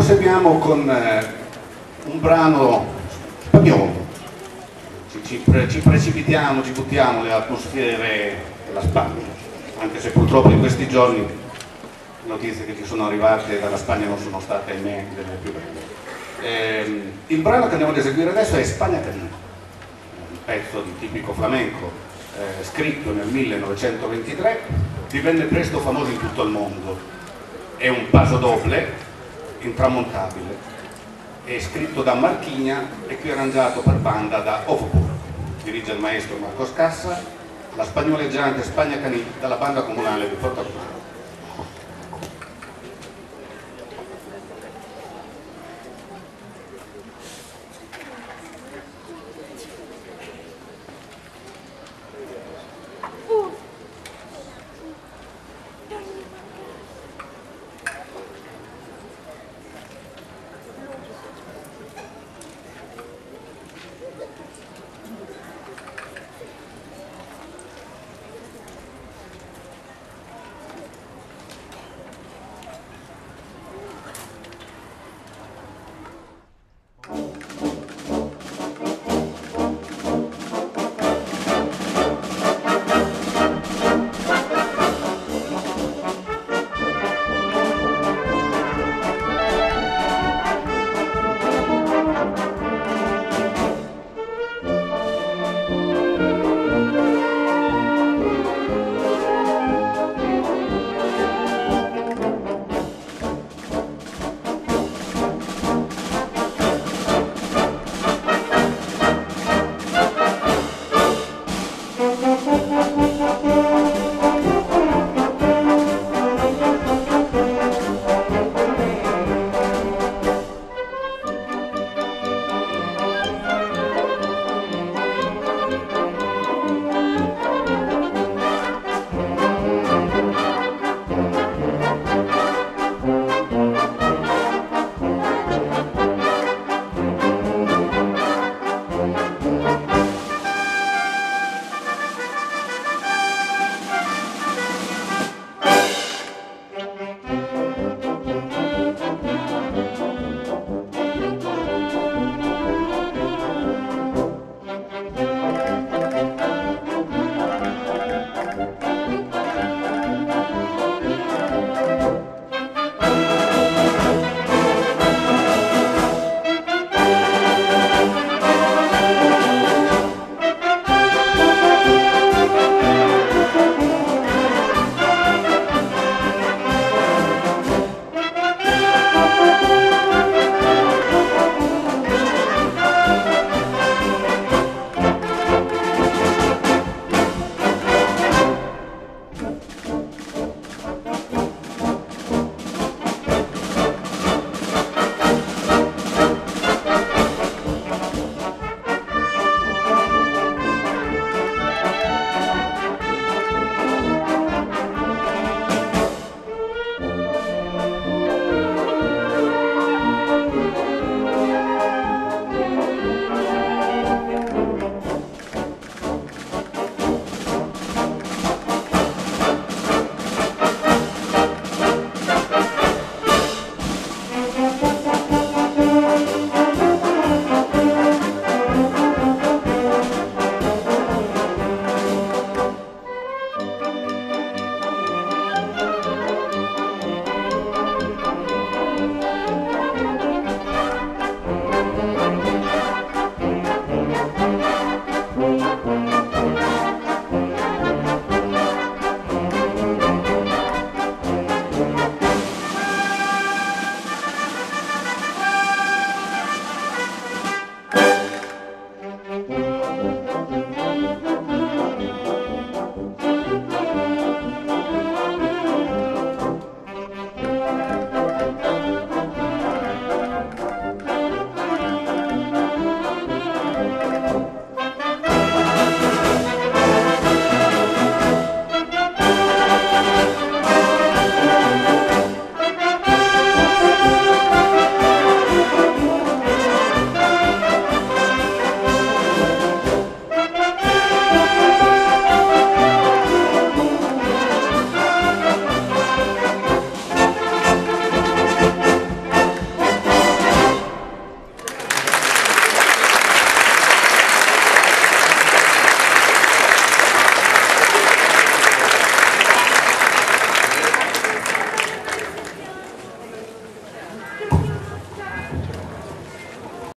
proseguiamo con un brano spagnolo. Ci precipitiamo, ci buttiamo nelle atmosfere della Spagna, anche se purtroppo in questi giorni le notizie che ci sono arrivate dalla Spagna non sono state, ahimè, delle più belle. Il brano che andiamo ad eseguire adesso è España Canina, un pezzo di tipico flamenco, scritto nel 1923, divenne presto famoso in tutto il mondo. È un paso doble, intramontabile, è scritto da Marchigna e qui arrangiato per banda da Ofopur. Dirige il maestro Marcos Cassa, la spagnoleggiante España Canina dalla banda comunale di Porta Cruz.